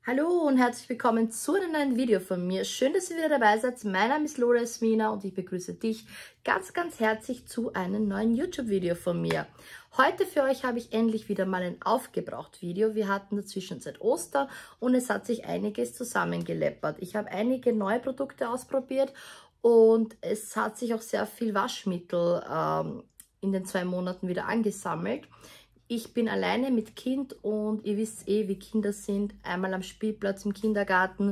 Hallo und herzlich willkommen zu einem neuen Video von mir. Schön, dass ihr wieder dabei seid. Mein Name ist Lola Esmina und ich begrüße dich ganz herzlich zu einem neuen YouTube-Video von mir. Heute für euch habe ich endlich wieder mal ein Aufgebraucht-Video. Wir hatten dazwischen seit Ostern und es hat sich einiges zusammengeleppert. Ich habe einige neue Produkte ausprobiert und es hat sich auch sehr viel Waschmittel in den 2 Monaten wieder angesammelt. Ich bin alleine mit Kind und ihr wisst eh, wie Kinder sind. Einmal am Spielplatz, im Kindergarten.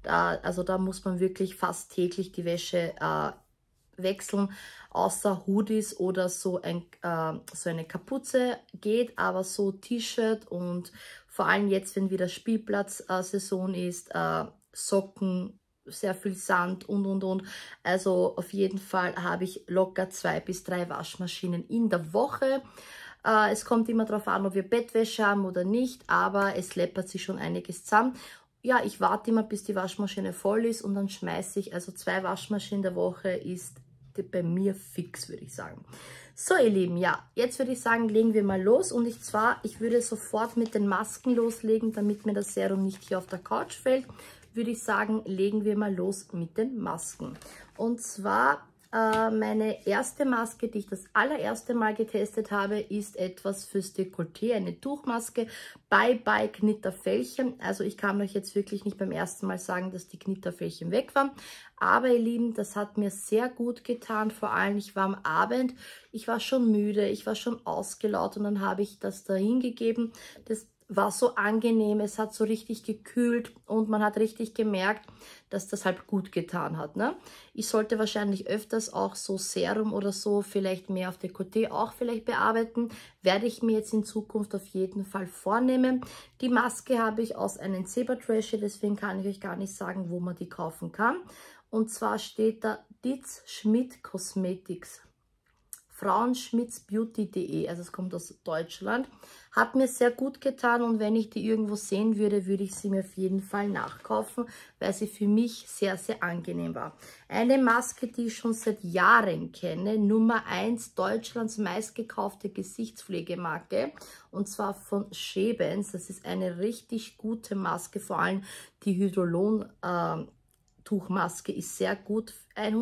Da muss man wirklich fast täglich die Wäsche wechseln. Außer Hoodies oder so eine Kapuze geht. Aber so T-Shirt und vor allem jetzt, wenn wieder Spielplatzsaison ist, Socken, sehr viel Sand und. Also auf jeden Fall habe ich locker 2 bis 3 Waschmaschinen in der Woche. Es kommt immer darauf an, ob wir Bettwäsche haben oder nicht, aber es läppert sich schon einiges zusammen. Ja, ich warte immer, bis die Waschmaschine voll ist und dann schmeiße ich, also 2 Waschmaschinen in der Woche ist bei mir fix, würde ich sagen. So, ihr Lieben, ja, jetzt würde ich sagen, legen wir mal los und ich würde sofort mit den Masken loslegen, damit mir das Serum nicht hier auf der Couch fällt, würde ich sagen, legen wir mal los mit den Masken. Und zwar meine erste Maske, die ich das allererste Mal getestet habe, ist etwas fürs Dekolleté, eine Tuchmaske bei Knitterfellchen. Also ich kann euch jetzt wirklich nicht beim ersten Mal sagen, dass die Knitterfellchen weg waren. Aber ihr Lieben, das hat mir sehr gut getan. Vor allem, ich war am Abend, ich war schon müde, ich war schon ausgelaugt und dann habe ich das da hingegeben. Das war so angenehm, es hat so richtig gekühlt und man hat richtig gemerkt, dass das halt gut getan hat. Ne? Ich sollte wahrscheinlich öfters auch so Serum oder so vielleicht mehr auf Dekolleté auch vielleicht bearbeiten. Werde ich mir jetzt in Zukunft auf jeden Fall vornehmen. Die Maske habe ich aus einem Zebratrashy, deswegen kann ich euch gar nicht sagen, wo man die kaufen kann. Und zwar steht da Ditz Schmidt Cosmetics. Frauenschmidtsbeauty.de, also es kommt aus Deutschland, hat mir sehr gut getan und wenn ich die irgendwo sehen würde, würde ich sie mir auf jeden Fall nachkaufen, weil sie für mich sehr angenehm war. Eine Maske, die ich schon seit Jahren kenne, Nummer 1 Deutschlands meistgekaufte Gesichtspflegemarke und zwar von Schebens. Das ist eine richtig gute Maske, vor allem die Hydrolon Tuchmaske ist sehr gut,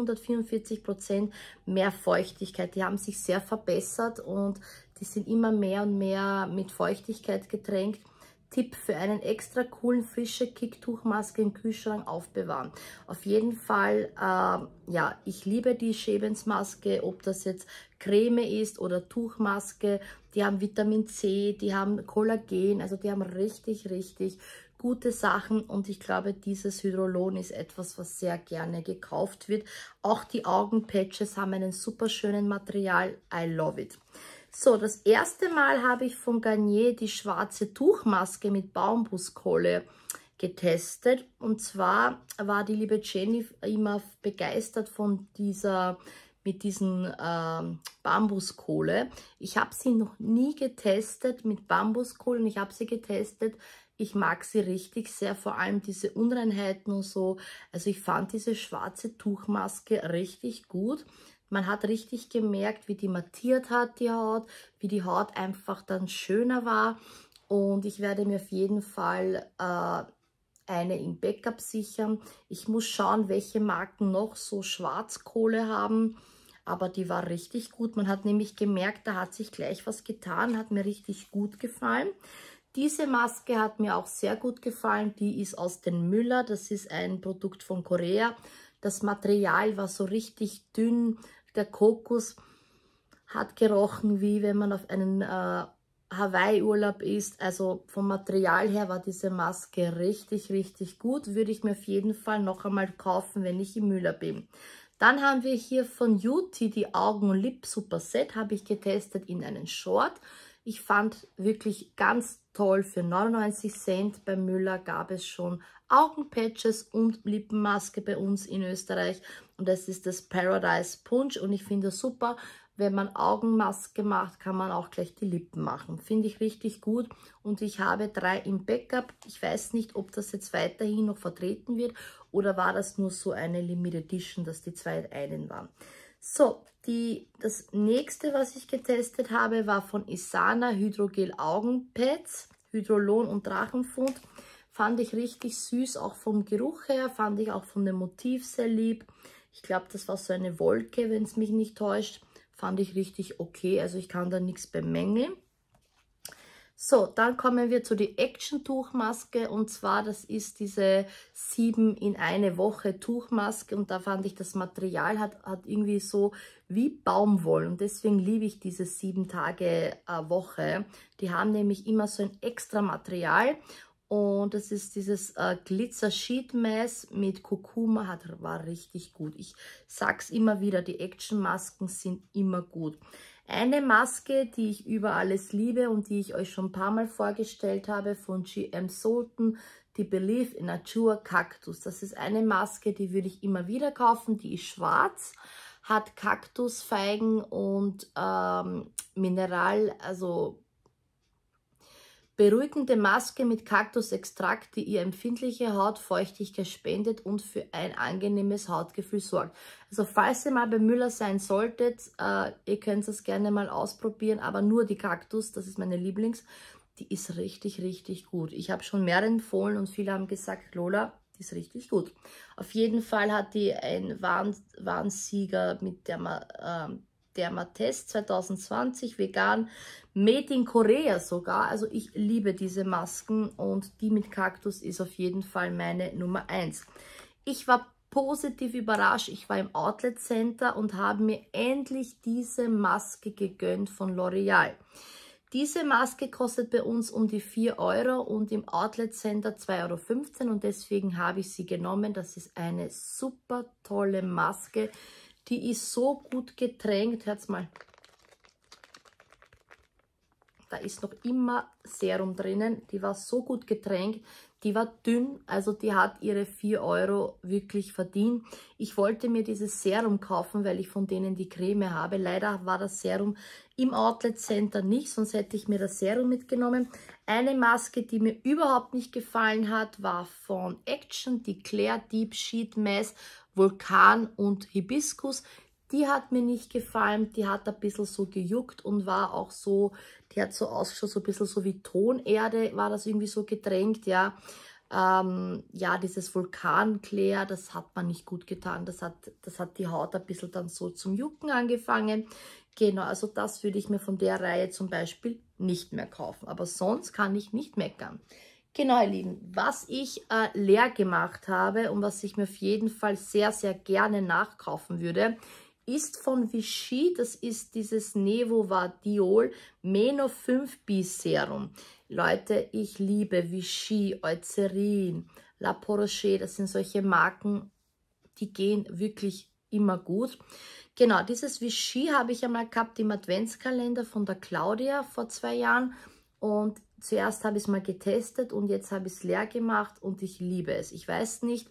144% mehr Feuchtigkeit. Die haben sich sehr verbessert und die sind immer mehr und mehr mit Feuchtigkeit getränkt. Tipp für einen extra coolen, frische Kick-Tuchmaske im Kühlschrank aufbewahren. Auf jeden Fall, ja, ich liebe die Schebens Maske, ob das jetzt Creme ist oder Tuchmaske. Die haben Vitamin C, die haben Kollagen, also die haben richtig gute Sachen und ich glaube, dieses Hydrolon ist etwas, was sehr gerne gekauft wird. Auch die Augenpatches haben einen super schönen Material. I love it. So, das erste Mal habe ich von Garnier die schwarze Tuchmaske mit Bambuskohle getestet. Und zwar war die liebe Jenny immer begeistert von mit diesen Bambuskohle. Ich habe sie noch nie getestet mit Bambuskohle und ich habe sie getestet. Ich mag sie richtig sehr, vor allem diese Unreinheiten und so. Also ich fand diese schwarze Tuchmaske richtig gut. Man hat richtig gemerkt, wie die mattiert hat, die Haut, wie die Haut einfach dann schöner war. Und ich werde mir auf jeden Fall eine im Backup sichern. Ich muss schauen, welche Marken noch so Schwarzkohle haben. Aber die war richtig gut. Man hat nämlich gemerkt, da hat sich gleich was getan, hat mir richtig gut gefallen. Diese Maske hat mir auch sehr gut gefallen. Die ist aus den Müller. Das ist ein Produkt von Korea. Das Material war so richtig dünn. Der Kokos hat gerochen, wie wenn man auf einen Hawaii-Urlaub ist. Also vom Material her war diese Maske richtig gut. Würde ich mir auf jeden Fall noch einmal kaufen, wenn ich im Müller bin. Dann haben wir hier von Juti die Augen- und Lip-Super-Set. Habe ich getestet in einen Short. Ich fand wirklich ganz toll, für 99 Cent bei Müller gab es schon Augenpatches und Lippenmaske bei uns in Österreich. Und das ist das Paradise Punch und ich finde das super. Wenn man Augenmaske macht, kann man auch gleich die Lippen machen. Finde ich richtig gut und ich habe 3 im Backup. Ich weiß nicht, ob das jetzt weiterhin noch vertreten wird oder war das nur so eine Limited Edition, dass die 2 einen waren. So, das nächste, was ich getestet habe, war von Isana Hydrogel Augenpads, Hydrolon und Drachenfund. Fand ich richtig süß, auch vom Geruch her, fand ich auch von dem Motiv sehr lieb. Ich glaube, das war so eine Wolke, wenn es mich nicht täuscht. Fand ich richtig okay, also ich kann da nichts bemängeln. So, dann kommen wir zu die Action-Tuchmaske und zwar, das ist diese 7 in eine Woche Tuchmaske und da fand ich, das Material hat irgendwie so wie Baumwolle und deswegen liebe ich diese 7 Tage Woche. Die haben nämlich immer so ein extra Material und das ist dieses Glitzer Sheet Mask mit Kurkuma, war richtig gut. Ich sag's immer wieder, die Action-Masken sind immer gut. Eine Maske, die ich über alles liebe und die ich euch schon ein paar Mal vorgestellt habe, von GM Sultan, die Believe in Nature Cactus. Das ist eine Maske, die würde ich immer wieder kaufen. Die ist schwarz, hat Kaktusfeigen und Mineral, also beruhigende Maske mit Kaktusextrakt, die ihr empfindliche Hautfeuchtigkeit spendet und für ein angenehmes Hautgefühl sorgt. Also falls ihr mal bei Müller sein solltet, ihr könnt es gerne mal ausprobieren, aber nur die Kaktus, das ist meine Lieblings, die ist richtig, richtig gut. Ich habe schon mehrere empfohlen und viele haben gesagt, Lola, die ist richtig gut. Auf jeden Fall hat die einen Warnsieger mit Dermatest 2020, vegan, made in Korea sogar. Also ich liebe diese Masken und die mit Kaktus ist auf jeden Fall meine Nummer 1. Ich war positiv überrascht. Ich war im Outlet Center und habe mir endlich diese Maske gegönnt von L'Oreal. Diese Maske kostet bei uns um die 4 Euro und im Outlet Center 2,15 Euro und deswegen habe ich sie genommen. Das ist eine super tolle Maske. Die ist so gut getränkt. Hört's mal. Da ist noch immer Serum drinnen. Die war so gut getränkt. Die war dünn, also die hat ihre 4 Euro wirklich verdient. Ich wollte mir dieses Serum kaufen, weil ich von denen die Creme habe. Leider war das Serum im Outlet Center nicht, sonst hätte ich mir das Serum mitgenommen. Eine Maske, die mir überhaupt nicht gefallen hat, war von Action, die Claire Deep Sheet Mask Vulkan und Hibiskus. Die hat mir nicht gefallen, die hat ein bisschen so gejuckt und war auch so, die hat so ausgeschaut, so ein bisschen so wie Tonerde, war das irgendwie so getränkt, ja. Ja, dieses Vulkanclair, das hat man nicht gut getan, das hat die Haut ein bisschen dann so zum Jucken angefangen. Genau, also das würde ich mir von der Reihe zum Beispiel nicht mehr kaufen, aber sonst kann ich nicht meckern. Genau, ihr Lieben, was ich leer gemacht habe und was ich mir auf jeden Fall sehr, sehr gerne nachkaufen würde, ist von Vichy, das ist dieses Nevovadiol Meno 5B Serum. Leute, ich liebe Vichy, Eucerin, La Porochet, das sind solche Marken, die gehen wirklich immer gut. Genau, dieses Vichy habe ich einmal gehabt im Adventskalender von der Claudia vor 2 Jahren und zuerst habe ich es mal getestet und jetzt habe ich es leer gemacht und ich liebe es. Ich weiß nicht,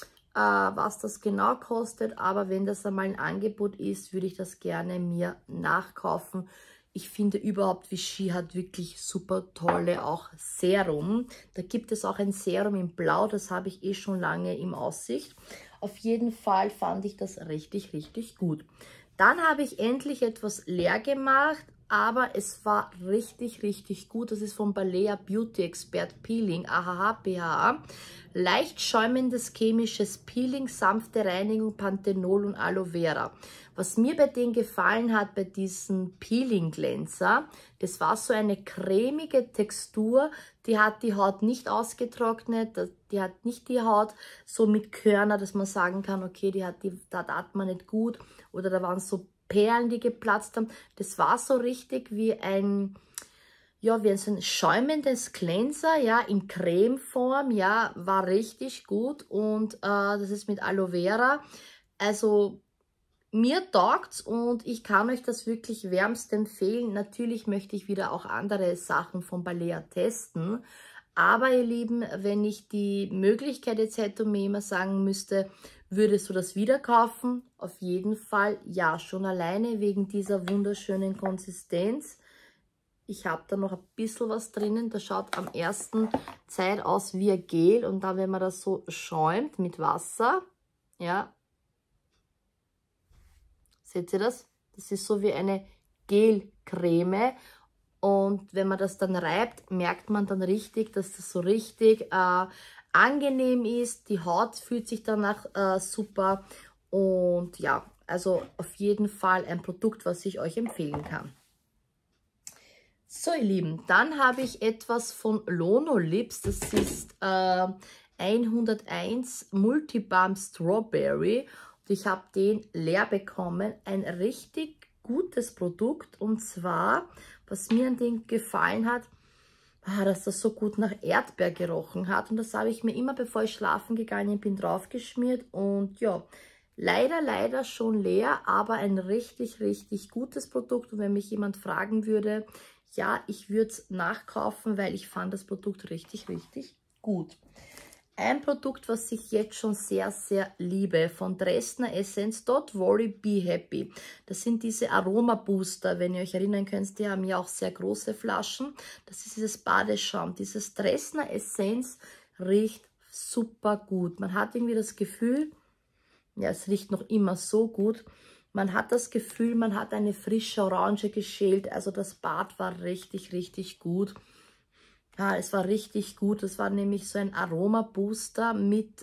was das genau kostet, aber wenn das einmal ein Angebot ist, würde ich das gerne mir nachkaufen. Ich finde überhaupt, Vichy hat wirklich super tolle auch Serum. Da gibt es auch ein Serum in Blau, das habe ich eh schon lange im Aussicht. Auf jeden Fall fand ich das richtig, richtig gut. Dann habe ich endlich etwas leer gemacht, aber es war richtig, richtig gut. Das ist von Balea Beauty Expert Peeling, AHA, PHA. Leicht schäumendes chemisches Peeling, sanfte Reinigung, Panthenol und Aloe Vera. Was mir bei denen gefallen hat, bei diesem Peeling Glänzer, das war so eine cremige Textur, die hat die Haut nicht ausgetrocknet, die hat nicht die Haut so mit Körner, dass man sagen kann, okay, da hat man nicht gut oder da waren so Perlen, die geplatzt haben. Das war so richtig wie ein, ja, wie so ein schäumendes Cleanser, ja, in Cremeform, ja, war richtig gut und das ist mit Aloe Vera. Also mir taugt's und ich kann euch das wirklich wärmst empfehlen. Natürlich möchte ich wieder auch andere Sachen von Balea testen. Aber ihr Lieben, wenn ich die Möglichkeit jetzt hätte und mir immer sagen müsste, würdest du das wieder kaufen? Auf jeden Fall ja, schon alleine wegen dieser wunderschönen Konsistenz. Ich habe da noch ein bisschen was drinnen, das schaut am ersten Zeit aus wie ein Gel und dann, wenn man das so schäumt mit Wasser, ja, seht ihr das? Das ist so wie eine Gelcreme Und wenn man das dann reibt, merkt man dann richtig, dass das so richtig angenehm ist. Die Haut fühlt sich danach super. Und ja, also auf jeden Fall ein Produkt, was ich euch empfehlen kann. So, ihr Lieben, dann habe ich etwas von Lonolips. Das ist 101 Multibalm Strawberry. Und ich habe den leer bekommen. Ein richtig gutes Produkt. Und zwar, was mir an dem gefallen hat, dass das so gut nach Erdbeer gerochen hat. Und das habe ich mir immer, bevor ich schlafen gegangen bin, draufgeschmiert. Und ja, leider schon leer, aber ein richtig gutes Produkt. Und wenn mich jemand fragen würde, ja, ich würde es nachkaufen, weil ich fand das Produkt richtig gut. Ein Produkt, was ich jetzt schon sehr liebe, von Dresdner Essence, Don't Worry, Be Happy. Das sind diese Aroma-Booster, wenn ihr euch erinnern könnt, die haben ja auch sehr große Flaschen. Das ist dieses Badeschaum. Dieses Dresdner Essence riecht super gut. Man hat irgendwie das Gefühl, ja, es riecht noch immer so gut. Man hat das Gefühl, man hat eine frische Orange geschält. Also das Bad war richtig gut. Ja, es war richtig gut. Es war nämlich so ein Aroma-Booster mit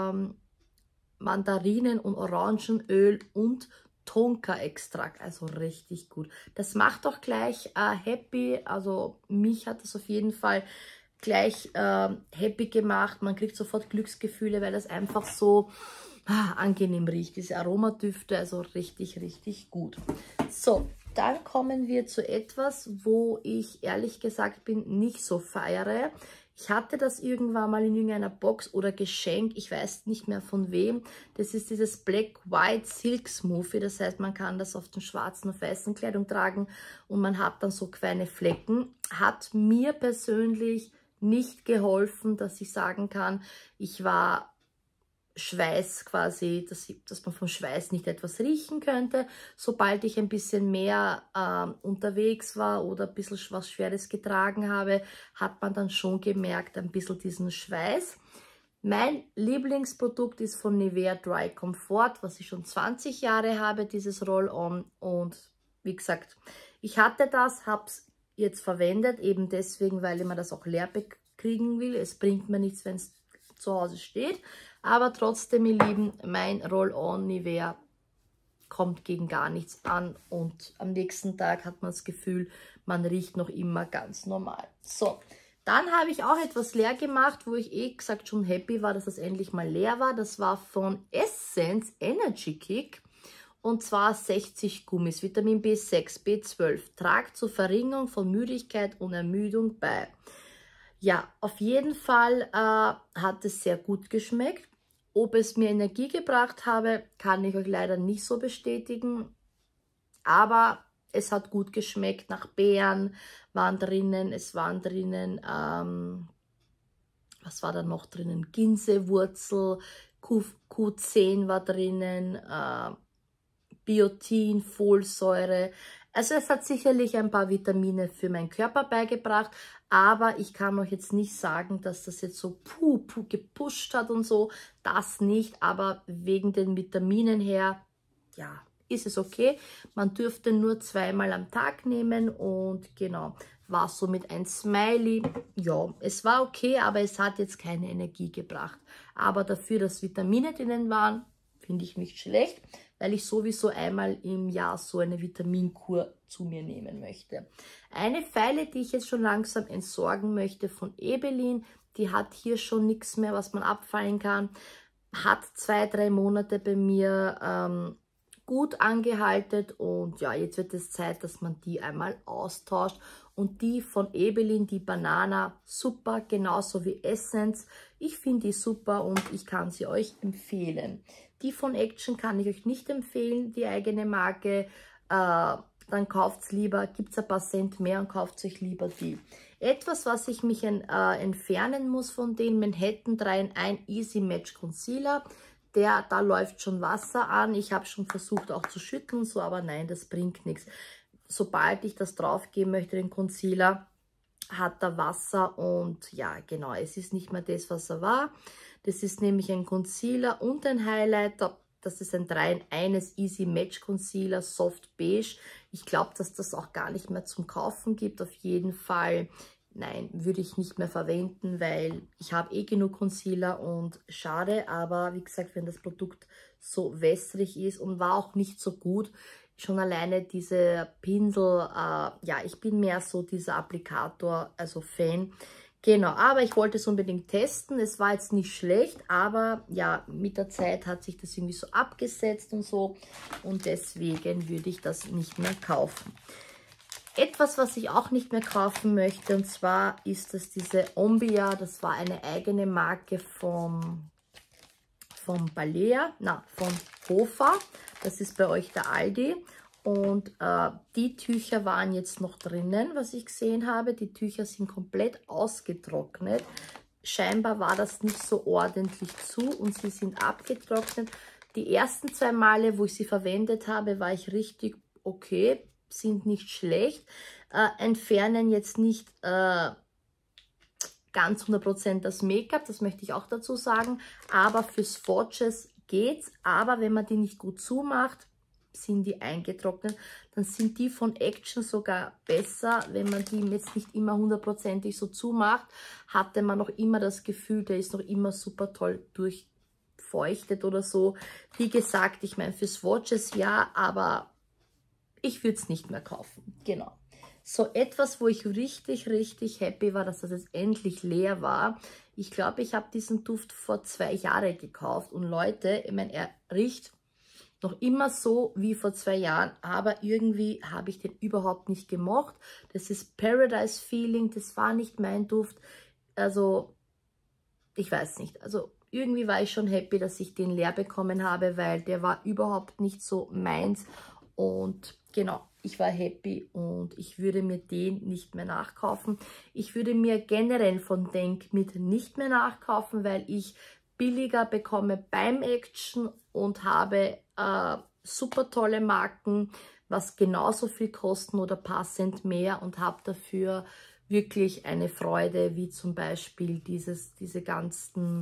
Mandarinen- und Orangenöl und Tonka-Extrakt. Also richtig gut. Das macht auch gleich happy. Also mich hat das auf jeden Fall gleich happy gemacht. Man kriegt sofort Glücksgefühle, weil das einfach so angenehm riecht. Diese Aromadüfte, also richtig gut. So, dann kommen wir zu etwas, wo ich ehrlich gesagt bin, nicht so feiere. Ich hatte das irgendwann mal in irgendeiner Box oder Geschenk, ich weiß nicht mehr von wem. Das ist dieses Black White Silk Smoothie, das heißt, man kann das auf den schwarzen und weißen Kleidung tragen und man hat dann so kleine Flecken. Hat mir persönlich nicht geholfen, dass ich sagen kann, ich war Schweiß quasi, dass man vom Schweiß nicht etwas riechen könnte. Sobald ich ein bisschen mehr unterwegs war oder ein bisschen was Schweres getragen habe, hat man dann schon gemerkt, ein bisschen diesen Schweiß. Mein Lieblingsprodukt ist von Nivea Dry Comfort, was ich schon 20 Jahre habe, dieses Roll-On. Und wie gesagt, ich hatte das, habe es jetzt verwendet, eben deswegen, weil ich mir das auch leer kriegen will. Es bringt mir nichts, wenn es zu Hause steht. Aber trotzdem, ihr Lieben, mein Roll-On Nivea kommt gegen gar nichts an. Und am nächsten Tag hat man das Gefühl, man riecht noch immer ganz normal. So, dann habe ich auch etwas leer gemacht, wo ich gesagt schon happy war, dass das endlich mal leer war. Das war von Essence Energy Kick. Und zwar 60 Gummis, Vitamin B6, B12, tragt zur Verringerung von Müdigkeit und Ermüdung bei. Ja, auf jeden Fall hat es sehr gut geschmeckt. Ob es mir Energie gebracht habe, kann ich euch leider nicht so bestätigen. Aber es hat gut geschmeckt. Nach Beeren waren drinnen, es waren drinnen, was war da noch drinnen? Ginsewurzel, Q10 war drinnen, Biotin, Folsäure. Also es hat sicherlich ein paar Vitamine für meinen Körper beigebracht, aber ich kann euch jetzt nicht sagen, dass das jetzt so gepusht hat und so, das nicht, aber wegen den Vitaminen her, ja, ist es okay. Man dürfte nur 2-mal am Tag nehmen und genau, war somit ein Smiley. Ja, es war okay, aber es hat jetzt keine Energie gebracht. Aber dafür, dass Vitamine drinnen waren, finde ich nicht schlecht, weil ich sowieso einmal im Jahr so eine Vitaminkur zu mir nehmen möchte. Eine Feile, die ich jetzt schon langsam entsorgen möchte von Ebelin, die hat hier schon nichts mehr, was man abfallen kann. Hat 2-3 Monate bei mir gut angehalten und ja, jetzt wird es Zeit, dass man die einmal austauscht. Und die von Ebelin, die Banana, super, genauso wie Essence. Ich finde die super und ich kann sie euch empfehlen. Die von Action kann ich euch nicht empfehlen, die eigene Marke. Dann kauft es lieber, gibt es ein paar Cent mehr und kauft euch lieber die. Etwas, was ich mich entfernen muss von den Manhattan 3 in 1 Easy Match Concealer. Da läuft schon Wasser an. Ich habe schon versucht auch zu schütteln, so, aber nein, das bringt nichts. Sobald ich das drauf geben möchte, den Concealer, hat er Wasser und ja, genau, es ist nicht mehr das, was er war. Das ist nämlich ein Concealer und ein Highlighter. das ist ein 3 in 1 Easy Match Concealer, Soft Beige. Ich glaube, dass das auch gar nicht mehr zum Kaufen gibt. Auf jeden Fall, nein, würde ich nicht mehr verwenden, weil ich habe eh genug Concealer und schade. Aber wie gesagt, wenn das Produkt so wässrig ist und war auch nicht so gut, schon alleine diese Pinsel, ja, ich bin mehr so dieser Applikator, also Fan. Genau, aber ich wollte es unbedingt testen. Es war jetzt nicht schlecht, aber ja, mit der Zeit hat sich das irgendwie so abgesetzt und so. Und deswegen würde ich das nicht mehr kaufen. Etwas, was ich auch nicht mehr kaufen möchte, und zwar ist das diese Ombia. Das war eine eigene Marke von Balea, von Hofer. Das ist bei euch der Aldi. Und die Tücher waren jetzt noch drinnen, was ich gesehen habe. Die Tücher sind komplett ausgetrocknet. Scheinbar war das nicht so ordentlich zu und sie sind abgetrocknet. Die ersten 2 Male, wo ich sie verwendet habe, war ich richtig okay, sind nicht schlecht. Entfernen jetzt nicht ganz 100% das Make-up, das möchte ich auch dazu sagen. Aber für Swatches geht's. Aber wenn man die nicht gut zumacht, sind die eingetrocknet, dann sind die von Action sogar besser. Wenn man die jetzt nicht immer 100%ig so zumacht, hatte man noch immer das Gefühl, der ist noch immer super toll durchfeuchtet oder so. Wie gesagt, ich meine, für Swatches ja, aber ich würde es nicht mehr kaufen. Genau. So etwas, wo ich richtig, richtig happy war, dass das jetzt endlich leer war. Ich glaube, ich habe diesen Duft vor 2 Jahren gekauft und Leute, ich meine, er riecht noch immer so wie vor 2 Jahren, aber irgendwie habe ich den überhaupt nicht gemocht. Das ist Paradise Feeling, das war nicht mein Duft. Also, ich weiß nicht. Also, irgendwie war ich schon happy, dass ich den leer bekommen habe, weil der war überhaupt nicht so meins. Und genau, ich war happy und ich würde mir den nicht mehr nachkaufen. Ich würde mir generell von Denk mit nicht mehr nachkaufen, weil ich billiger bekomme beim Action und habe super tolle Marken, was genauso viel kosten oder passend mehr und habe dafür wirklich eine Freude, wie zum Beispiel diese ganzen,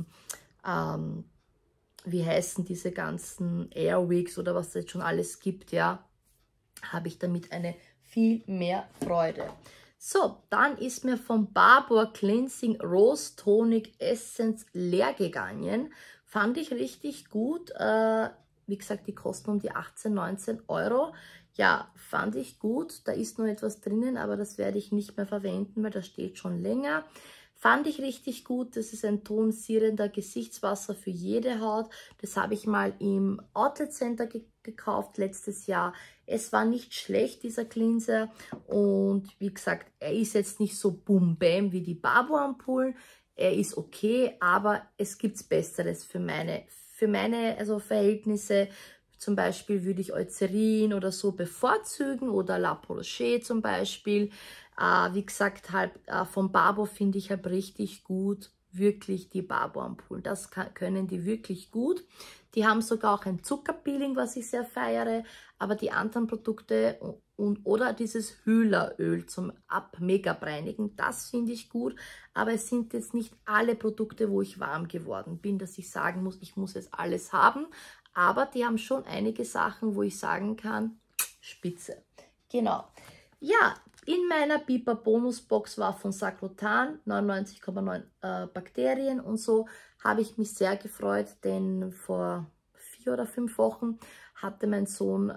wie heißen diese ganzen Airwigs oder was es jetzt schon alles gibt, ja, habe ich damit eine viel mehr Freude. So, dann ist mir vom Barbour Cleansing Rose Tonic Essence leer gegangen. Fand ich richtig gut. Wie gesagt, die kosten um die 18, 19 Euro. Ja, fand ich gut. Da ist noch etwas drinnen, aber das werde ich nicht mehr verwenden, weil das steht schon länger. Fand ich richtig gut. Das ist ein tonsierender Gesichtswasser für jede Haut. Das habe ich mal im Outlet Center gekauft letztes Jahr. Es war nicht schlecht, dieser Cleanser. Und wie gesagt, er ist jetzt nicht so boom bam wie die Barbour Ampullen. Er ist okay, aber es gibt Besseres für meine also Verhältnisse. Zum Beispiel würde ich Eucerin oder so bevorzugen oder La Porsche zum Beispiel. Wie gesagt, von Barbour finde ich halt richtig gut, wirklich die Barbour Ampullen. Das können die wirklich gut. Die haben sogar auch ein Zuckerpeeling, was ich sehr feiere, aber die anderen Produkte oder dieses Hühleröl zum Ab-Make-up-Reinigen, das finde ich gut, aber es sind jetzt nicht alle Produkte, wo ich warm geworden bin, dass ich sagen muss, ich muss jetzt alles haben, aber die haben schon einige Sachen, wo ich sagen kann, spitze. Genau. Ja, in meiner Biber Bonusbox war von Sacrotan 99,9 Bakterien und so, habe ich mich sehr gefreut, denn vor 4 oder 5 Wochen hatte mein Sohn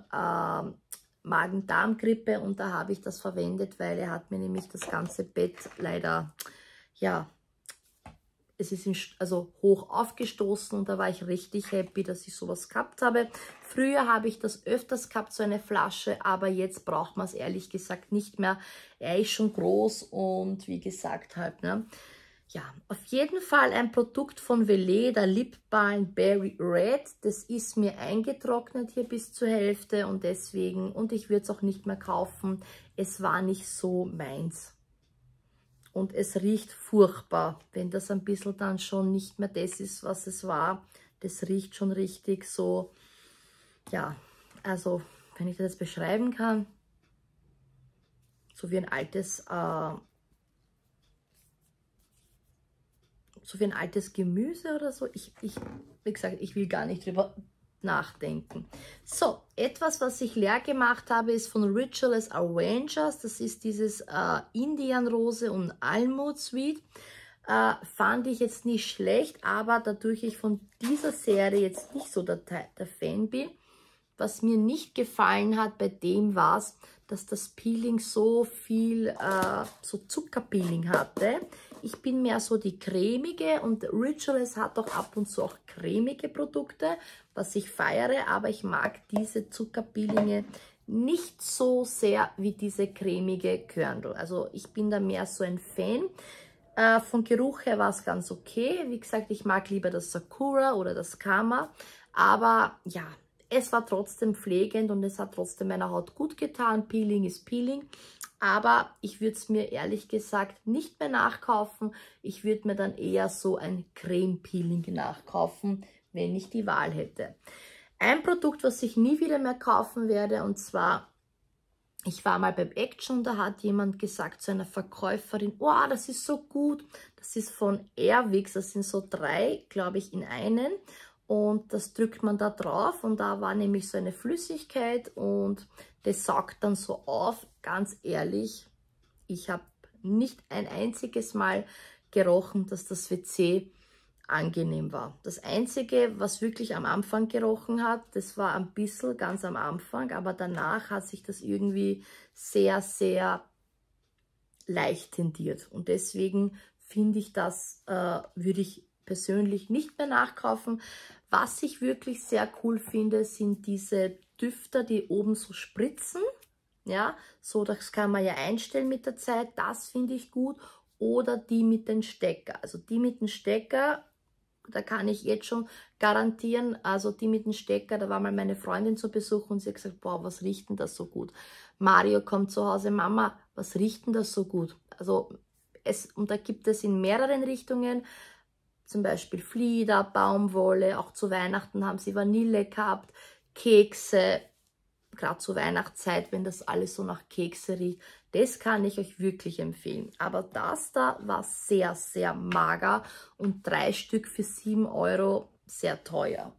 Magen-Darm-Grippe und da habe ich das verwendet, weil er hat mir nämlich das ganze Bett leider, ja, es ist also hoch aufgestoßen und da war ich richtig happy, dass ich sowas gehabt habe. Früher habe ich das öfters gehabt, so eine Flasche, aber jetzt braucht man es ehrlich gesagt nicht mehr. Er ist schon groß und wie gesagt halt, ne. Ja, auf jeden Fall ein Produkt von Veleda, Lip Balm Berry Red. Das ist mir eingetrocknet hier bis zur Hälfte und deswegen, und ich würde es auch nicht mehr kaufen. Es war nicht so meins. Und es riecht furchtbar, wenn das ein bisschen dann schon nicht mehr das ist, was es war. Das riecht schon richtig so, ja, also wenn ich das jetzt beschreiben kann, so wie ein altes, Gemüse oder so. Wie gesagt, ich will gar nicht drüber nachdenken. So, etwas, was ich leer gemacht habe, ist von Rituals Arrangers. Das ist dieses Indianrose und Almut Sweet. Fand ich jetzt nicht schlecht, aber dadurch ich von dieser Serie jetzt nicht so der Fan bin, was mir nicht gefallen hat bei dem war es, dass das Peeling so viel so Zuckerpeeling hatte. Ich bin mehr so die cremige und Rituals hat auch ab und zu auch cremige Produkte, was ich feiere, aber ich mag diese Zuckerpeelinge nicht so sehr wie diese cremige Körndl. Also ich bin da mehr so ein Fan. Von Geruch her war es ganz okay. Wie gesagt, ich mag lieber das Sakura oder das Kama, aber ja, es war trotzdem pflegend und es hat trotzdem meiner Haut gut getan. Peeling ist Peeling. Aber ich würde es mir ehrlich gesagt nicht mehr nachkaufen. Ich würde mir dann eher so ein Creme-Peeling nachkaufen, wenn ich die Wahl hätte. Ein Produkt, was ich nie wieder mehr kaufen werde, und zwar, ich war mal beim Action, da hat jemand gesagt zu einer Verkäuferin, oh, das ist so gut. Das ist von Airwick, das sind so 3, glaube ich, in einen. Und das drückt man da drauf und da war nämlich so eine Flüssigkeit und das saugt dann so auf. Ganz ehrlich, ich habe nicht ein einziges Mal gerochen, dass das WC angenehm war. Das Einzige, was wirklich am Anfang gerochen hat, das war ein bisschen ganz am Anfang, aber danach hat sich das irgendwie sehr, sehr leicht tendiert. Und deswegen finde ich, das würde ich persönlich nicht mehr nachkaufen. Was ich wirklich sehr cool finde, sind diese Düfter, die oben so spritzen. Ja, so, das kann man ja einstellen mit der Zeit. Das finde ich gut. Oder die mit den Stecker. Also die mit dem Stecker, da kann ich jetzt schon garantieren, also die mit dem Stecker, da war mal meine Freundin zu Besuch und sie hat gesagt, boah, was riecht denn das so gut? Mario kommt zu Hause, Mama, was riecht denn das so gut? Also und da gibt es in mehreren Richtungen, zum Beispiel Flieder, Baumwolle, auch zu Weihnachten haben sie Vanille gehabt, Kekse, gerade zur Weihnachtszeit, wenn das alles so nach Kekse riecht, das kann ich euch wirklich empfehlen. Aber das da war sehr, sehr mager und 3 Stück für 7 €, sehr teuer.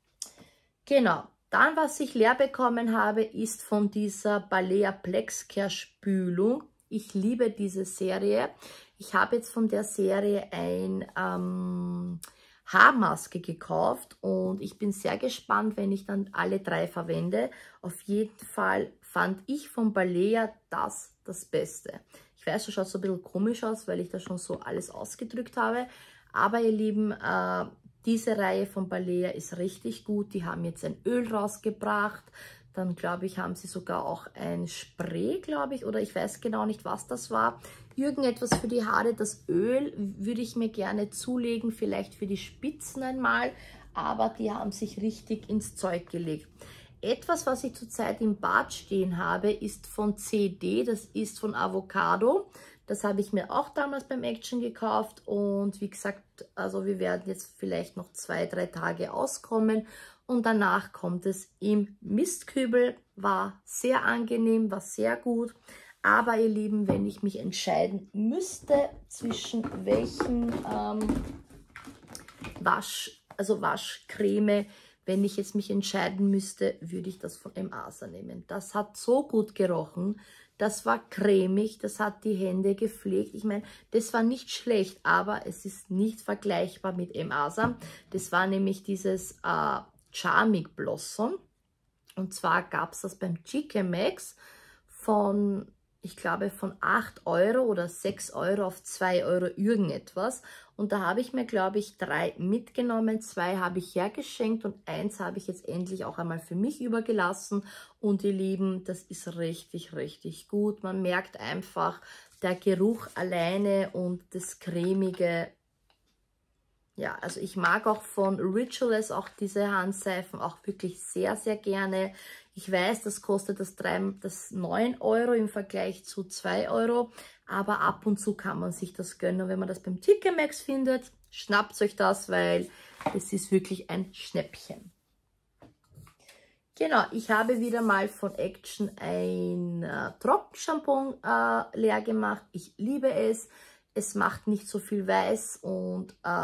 Genau, dann was ich leer bekommen habe, ist von dieser Balea Plex Care Spülung. Ich liebe diese Serie. Ich habe jetzt von der Serie ein Haarmaske gekauft und ich bin sehr gespannt, wenn ich dann alle 3 verwende. Auf jeden Fall fand ich von Balea das Beste. Ich weiß, das schaut so ein bisschen komisch aus, weil ich da schon so alles ausgedrückt habe. Aber ihr Lieben, diese Reihe von Balea ist richtig gut. Die haben jetzt ein Öl rausgebracht. Dann, glaube ich, haben sie sogar auch ein Spray, glaube ich, oder ich weiß genau nicht, was das war. Irgendetwas für die Haare. Das Öl würde ich mir gerne zulegen, vielleicht für die Spitzen einmal, aber die haben sich richtig ins Zeug gelegt. Etwas, was ich zurzeit im Bad stehen habe, ist von CD, das ist von Avocado. Das habe ich mir auch damals beim Action gekauft und wie gesagt, also wir werden jetzt vielleicht noch 2, 3 Tage auskommen. Und danach kommt es im Mistkübel. War sehr angenehm, war sehr gut. Aber ihr Lieben, wenn ich mich entscheiden müsste, zwischen welchen Waschcreme, wenn ich jetzt mich entscheiden müsste, würde ich das von Emasa nehmen. Das hat so gut gerochen. Das war cremig, das hat die Hände gepflegt. Ich meine, das war nicht schlecht, aber es ist nicht vergleichbar mit Emasa. Das war nämlich dieses Charming Blossom. Und zwar gab es das beim Chicken Max von, ich glaube, von 8 € oder 6 € auf 2 € irgendetwas. Und da habe ich mir, glaube ich, 3 mitgenommen. 2 habe ich hergeschenkt und 1 habe ich jetzt endlich auch einmal für mich übergelassen. Und ihr Lieben, das ist richtig, richtig gut. Man merkt einfach, der Geruch alleine und das cremige. Ja, also ich mag auch von Rituals auch diese Handseifen auch wirklich sehr, sehr gerne. Ich weiß, das kostet das 9 € im Vergleich zu 2 €, aber ab und zu kann man sich das gönnen. Und wenn man das beim TK Maxx findet, schnappt euch das, weil es ist wirklich ein Schnäppchen. Genau, ich habe wieder mal von Action ein Trockenshampoo leer gemacht. Ich liebe es. Es macht nicht so viel weiß und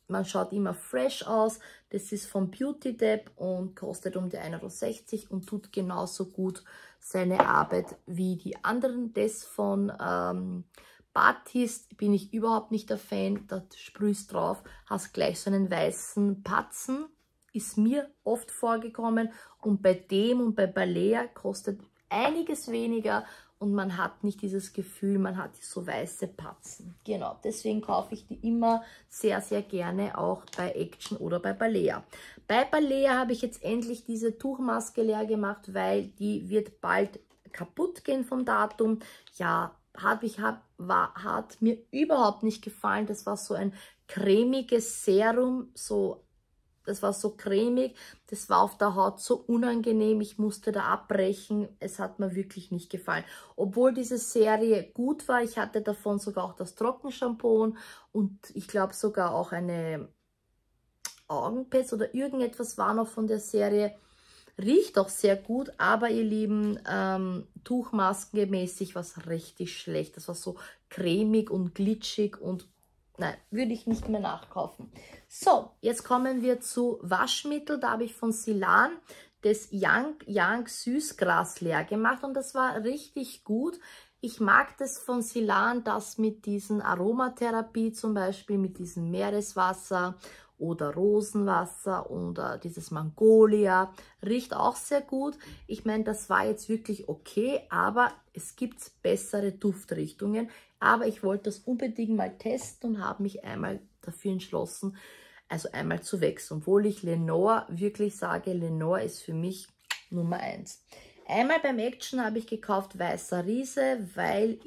man schaut immer fresh aus. Das ist von Beauty Dep und kostet um die 1,60 € und tut genauso gut seine Arbeit wie die anderen. Das von Batiste bin ich überhaupt nicht der Fan. Da sprühst drauf, hast gleich so einen weißen Patzen. Ist mir oft vorgekommen. Und bei dem und bei Balea kostet einiges weniger. Und man hat nicht dieses Gefühl, man hat so weiße Patzen. Genau, deswegen kaufe ich die immer sehr, sehr gerne auch bei Action oder bei Balea. Bei Balea habe ich jetzt endlich diese Tuchmaske leer gemacht, weil die wird bald kaputt gehen vom Datum. Ja, hat mir überhaupt nicht gefallen. Das war so ein cremiges Serum, das war so cremig, das war auf der Haut so unangenehm, ich musste da abbrechen, es hat mir wirklich nicht gefallen. Obwohl diese Serie gut war, ich hatte davon sogar auch das Trockenshampoo und ich glaube sogar auch eine Augenpads oder irgendetwas war noch von der Serie. Riecht auch sehr gut, aber ihr Lieben, tuchmaskenmäßig war es richtig schlecht. Das war so cremig und glitschig und nein, würde ich nicht mehr nachkaufen. So, jetzt kommen wir zu Waschmittel. Da habe ich von Silan das Yang Süßgras leer gemacht und das war richtig gut. Ich mag das von Silan, das mit diesen Aromatherapie zum Beispiel, mit diesem Meereswasser oder Rosenwasser oder dieses Magnolia. Riecht auch sehr gut. Ich meine, das war jetzt wirklich okay, aber es gibt bessere Duftrichtungen. Aber ich wollte das unbedingt mal testen und habe mich einmal dafür entschlossen, also einmal zu wechseln. Obwohl ich Lenor wirklich sage, Lenor ist für mich Nummer 1. Einmal beim Action habe ich gekauft Weißer Riese, weil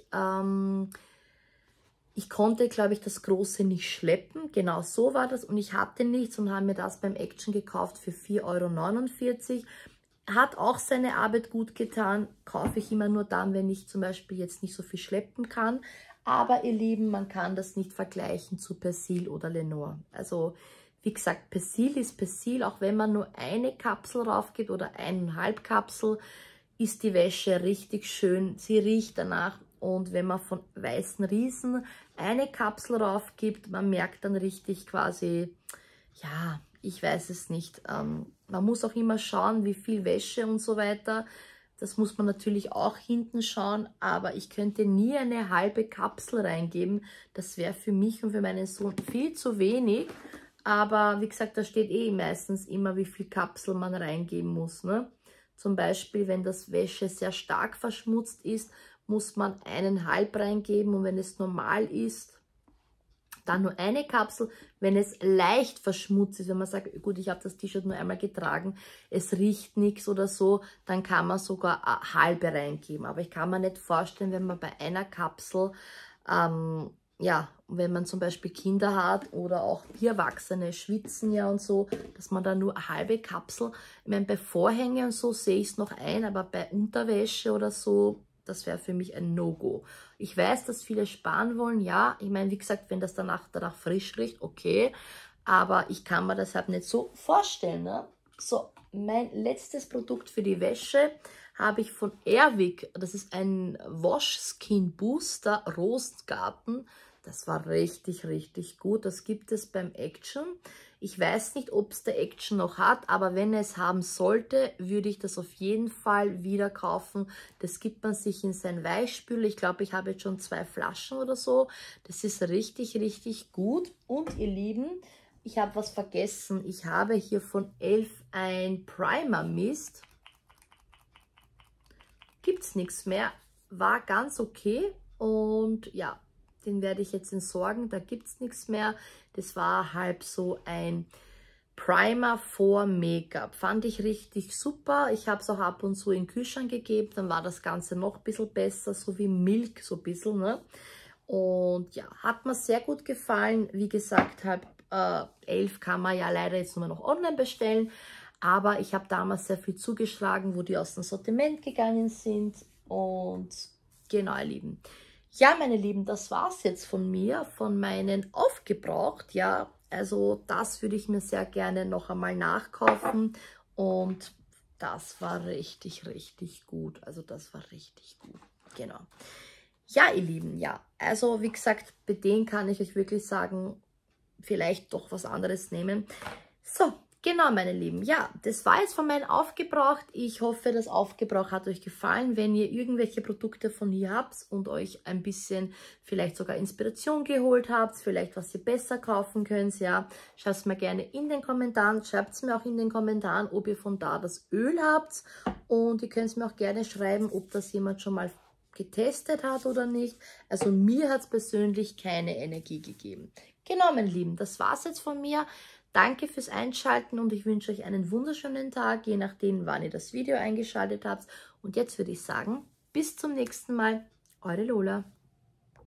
ich konnte, glaube ich, das große nicht schleppen. Genau so war das. Und ich hatte nichts und habe mir das beim Action gekauft für 4,49 €. Hat auch seine Arbeit gut getan. Kaufe ich immer nur dann, wenn ich zum Beispiel jetzt nicht so viel schleppen kann. Aber ihr Lieben, man kann das nicht vergleichen zu Persil oder Lenor. Also wie gesagt, Persil ist Persil. Auch wenn man nur eine Kapsel drauf gibt oder 1,5 Kapsel, ist die Wäsche richtig schön. Sie riecht danach. Und wenn man von Weißen Riesen eine Kapsel drauf gibt, man merkt dann richtig quasi, ja, ich weiß es nicht. Man muss auch immer schauen, wie viel Wäsche und so weiter. Das muss man natürlich auch hinten schauen, aber ich könnte nie eine halbe Kapsel reingeben. Das wäre für mich und für meinen Sohn viel zu wenig. Aber wie gesagt, da steht eh meistens immer, wie viel Kapsel man reingeben muss. Ne? Zum Beispiel, wenn das Wäsche sehr stark verschmutzt ist, muss man 1,5 reingeben und wenn es normal ist, dann nur eine Kapsel. Wenn es leicht verschmutzt ist, wenn man sagt, gut, ich habe das T-Shirt nur einmal getragen, es riecht nichts oder so, dann kann man sogar eine halbe reingeben. Aber ich kann mir nicht vorstellen, wenn man bei einer Kapsel, ja, wenn man zum Beispiel Kinder hat oder auch wir Erwachsene schwitzen ja und so, dass man da nur eine halbe Kapsel, ich meine, bei Vorhänge und so sehe ich es noch ein, aber bei Unterwäsche oder so, das wäre für mich ein No-Go. Ich weiß, dass viele sparen wollen. Ja, ich meine, wie gesagt, wenn das danach frisch riecht, okay. Aber ich kann mir das halt nicht so vorstellen. Ne? So, mein letztes Produkt für die Wäsche habe ich von Airwick. Das ist ein Wash Skin Booster Rosengarten. Das war richtig, richtig gut. Das gibt es beim Action. Ich weiß nicht, ob es der Action noch hat, aber wenn es haben sollte, würde ich das auf jeden Fall wieder kaufen. Das gibt man sich in sein Weichspüler. Ich glaube, ich habe jetzt schon 2 Flaschen oder so. Das ist richtig, richtig gut. Und ihr Lieben, ich habe was vergessen. Ich habe hier von Elf ein Primer Mist. Gibt es nichts mehr. War ganz okay. Und ja, den werde ich jetzt entsorgen, da gibt es nichts mehr. Das war halt so ein Primer vor Make-up. Fand ich richtig super. Ich habe es auch ab und zu in den Kühlschrank gegeben, dann war das Ganze noch ein bisschen besser, so wie Milk, so ein bisschen. Ne? Und ja, hat mir sehr gut gefallen. Wie gesagt, Elf kann man ja leider jetzt nur noch online bestellen. Aber ich habe damals sehr viel zugeschlagen, wo die aus dem Sortiment gegangen sind. Und genau, ihr Lieben. Ja, meine Lieben, das war es jetzt von mir, von meinen aufgebraucht. Ja, also das würde ich mir sehr gerne noch einmal nachkaufen. Und das war richtig, richtig gut. Also das war richtig gut. Genau. Ja, ihr Lieben, ja. Also wie gesagt, bei denen kann ich euch wirklich sagen, vielleicht doch was anderes nehmen. So, genau, meine Lieben. Ja, das war jetzt von meinem Aufgebraucht. Ich hoffe, das Aufgebrauch hat euch gefallen. Wenn ihr irgendwelche Produkte von hier habt und euch ein bisschen vielleicht sogar Inspiration geholt habt, vielleicht was ihr besser kaufen könnt, ja, schreibt es mir gerne in den Kommentaren. Schreibt es mir auch in den Kommentaren, ob ihr von da das Öl habt. Und ihr könnt es mir auch gerne schreiben, ob das jemand schon mal getestet hat oder nicht. Also mir hat es persönlich keine Energie gegeben. Genau, meine Lieben, das war es jetzt von mir. Danke fürs Einschalten und ich wünsche euch einen wunderschönen Tag, je nachdem, wann ihr das Video eingeschaltet habt. Und jetzt würde ich sagen, bis zum nächsten Mal, eure Lola.